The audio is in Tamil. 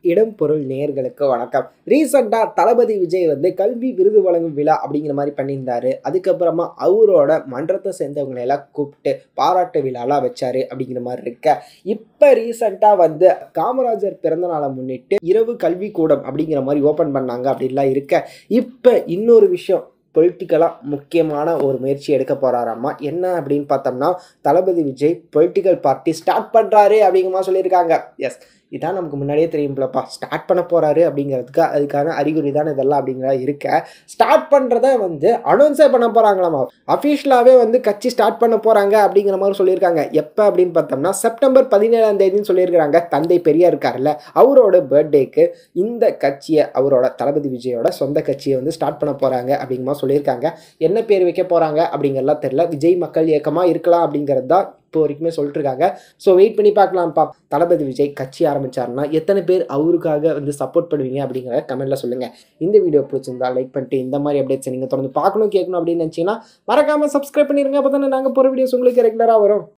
இடம் பொருள் நேயர்களுக்கு வணக்கம். ரீசெண்டா தளபதி விஜய் வந்து கல்வி விருது வழங்கும் விழா அப்படிங்கிற மாதிரி பண்ணியிருந்தாரு. அதுக்கப்புறமா அவரோட மன்றத்தை சேர்ந்தவங்களை எல்லாம் கூப்பிட்டு பாராட்டு விழாலாம் வச்சாரு அப்படிங்கிற மாதிரி இருக்க. இப்ப ரீசெண்டா வந்து காமராஜர் பிறந்த நாளை முன்னிட்டு இரவு கல்வி கூடம் அப்படிங்கிற மாதிரி ஓபன் பண்ணாங்க அப்படின்லாம் இருக்க. இப்ப இன்னொரு விஷயம் பொலிட்டிக்கலாக முக்கியமான ஒரு முயற்சி எடுக்க போகிறாராம்மா. என்ன அப்படின்னு பார்த்தோம்னா, தளபதி விஜய் பொலிட்டிக்கல் பார்ட்டி ஸ்டார்ட் பண்ணுறாரு அப்படிங்கிற மாதிரி சொல்லியிருக்காங்க. எஸ், இதான் நமக்கு முன்னாடியே தெரியும்லப்பா, ஸ்டார்ட் பண்ண போகிறாரு அப்படிங்கிறதுக்கு அதுக்கான அறிகுறி தான் இதெல்லாம் அப்படிங்கிற இருக்க. ஸ்டார்ட் பண்ணுறத வந்து அனௌன்ஸே பண்ண போகிறாங்களாமா. அஃபிஷியலாகவே வந்து கட்சி ஸ்டார்ட் பண்ண போகிறாங்க அப்படிங்கிற மாதிரி சொல்லியிருக்காங்க. எப்போ அப்படின்னு பார்த்தோம்னா செப்டம்பர் 17 சொல்லியிருக்கிறாங்க. தந்தை பெரியார் இருக்கார்ல, அவரோட பர்த்டேக்கு இந்த கட்சியை, அவரோட தளபதி விஜயோட சொந்த கட்சியை வந்து ஸ்டார்ட் பண்ண போகிறாங்க அப்படிங்கிற மாதிரி சொல்லியிருக்காங்க. என்ன பேர் வைக்க போகிறாங்க அப்படிங்கிறலாம் தெரியல. விஜய் மக்கள் இயக்கமாக இருக்கலாம் அப்படிங்கிறது தான் இப்போ வரைக்குமே சொல்லிட்டு இருக்காங்க. ஸோ வெயிட் பண்ணி பார்க்கலாம்ப்பா. தளபதி விஜய் கட்சி ஆரம்பிச்சாருன்னா எத்தனை பேர் அவருக்காக வந்து சப்போர்ட் பண்ணுவீங்க அப்படிங்கிறத கமெண்ட்ல சொல்லுங்க. இந்த வீடியோ பிடிச்சிருந்தா லைக் பண்ணிட்டு இந்த மாதிரி அப்டேட்ஸ் நீங்கள் தொடர்ந்து பார்க்கணும் கேட்கணும் அப்படின்னு நினச்சிங்கன்னா மறக்காம சப்ஸ்கிரைப் பண்ணிருங்க. அப்போ தானே நாங்கள் போகிற வீடியோஸ் உங்களுக்கு ரெகுலராக வரும்.